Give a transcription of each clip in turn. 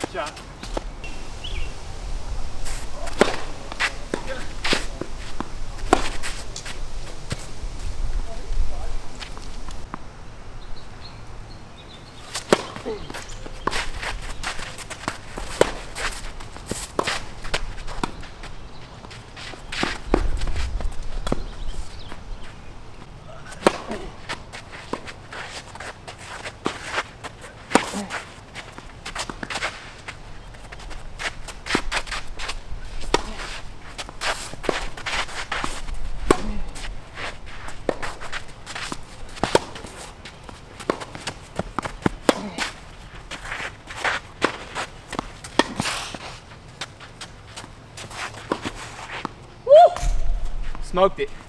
Shot. Smoked it.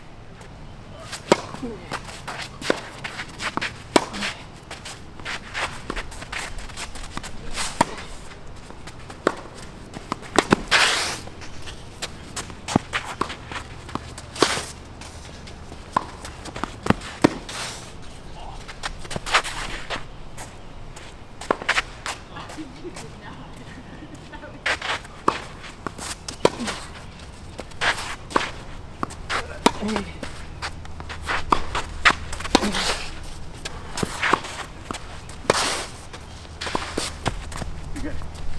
You're good.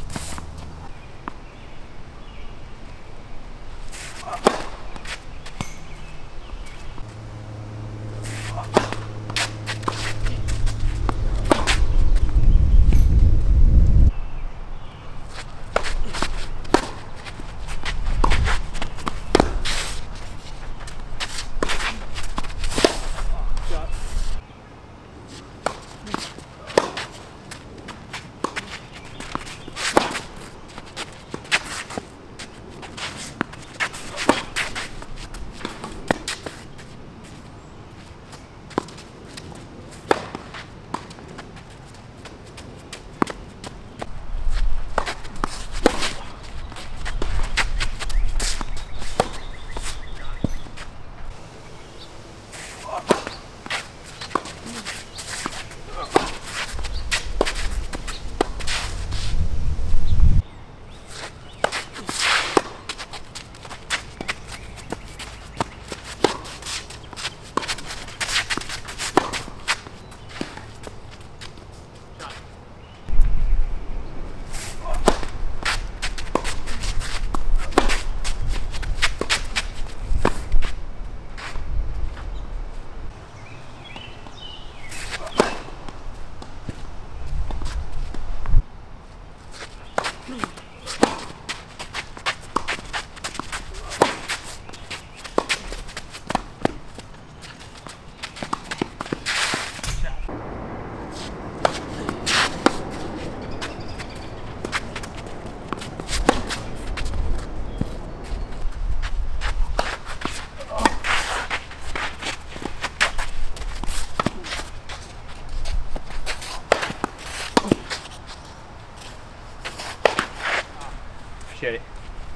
Appreciate it.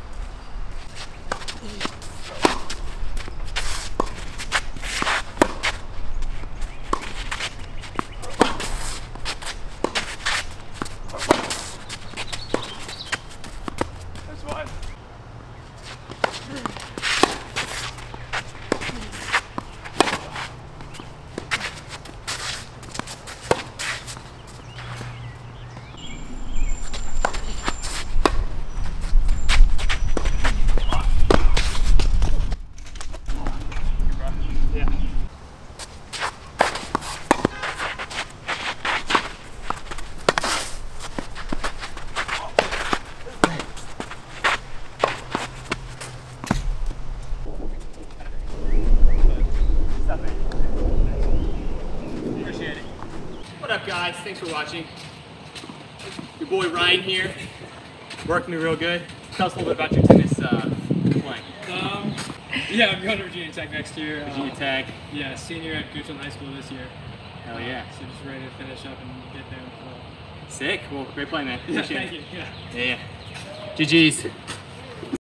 That's one. What up, guys? Thanks for watching. Your boy Ryan here, working me real good. Tell us a little bit about your tennis playing. Yeah, I'm going to Virginia Tech next year. Virginia Tech. Yeah, senior at Goochland High School this year. Hell yeah. So just ready to finish up and get there. Sick. Well, great playing, man. Appreciate Thank you. Yeah. GG's.